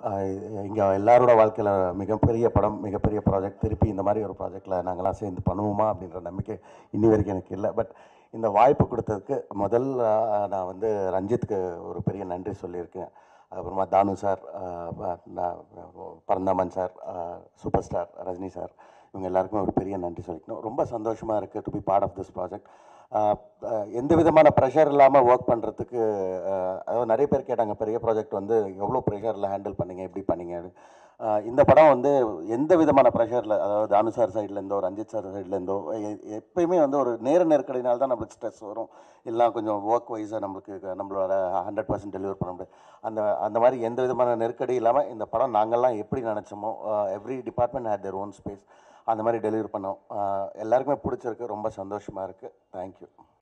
இங்கே எல்லாரோட வாழ்க்கையில் மிகப்பெரிய படம், மிகப்பெரிய ப்ராஜெக்ட், திருப்பி இந்த மாதிரி ஒரு ப்ராஜெக்டில் நாங்கள்லாம் சேர்ந்து பண்ணுவோமா அப்படின்ற நம்பிக்கை இன்னி வரைக்கும் எனக்கு இல்லை. பட் இந்த வாய்ப்பு கொடுத்ததுக்கு நான் வந்து ரஞ்சித்துக்கு ஒரு பெரிய நன்றி சொல்லியிருக்கேன். அப்புறமா Thanu sir, Paranthaman sir, super star Rajini sir, இவங்க எல்லாருக்குமே ஒரு பெரிய நன்றி சொல்லிக்கணும். ரொம்ப சந்தோஷமாக இருக்குது to be part of this project. எந்த விதமான ப்ரெஷர் இல்லாமல் ஒர்க் பண்ணுறதுக்கு, அதாவது நிறைய பேர் கேட்டாங்க பெரிய ப்ராஜெக்ட் வந்து எவ்வளோ ப்ரெஷரில் ஹேண்டில் பண்ணீங்க, எப்படி பண்ணீங்க. இந்த படம் வந்து எந்த விதமான ப்ரெஷரில், அதாவது தானு சார் சைட்லேருந்தோ ரஞ்சித் சார் சைட்லேருந்தோ எப்பயுமே வந்து ஒரு நெருக்கடினால தான் நம்மளுக்கு ஸ்ட்ரெஸ் வரும், இல்லை கொஞ்சம் ஒர்க் வைஸாக நம்மளோட 100% டெலிவர் பண்ண முடியாது. அந்த மாதிரி எந்த விதமான நெருக்கடி இல்லாமல் இந்த படம் நாங்கள்லாம் எப்படி நினச்சோமோ, every department had their own space, அந்த மாதிரி டெலிவரி பண்ணோம். எல்லாருக்குமே பிடிச்சிருக்கு, ரொம்ப சந்தோஷமாக இருக்குது. தேங்க்யூ.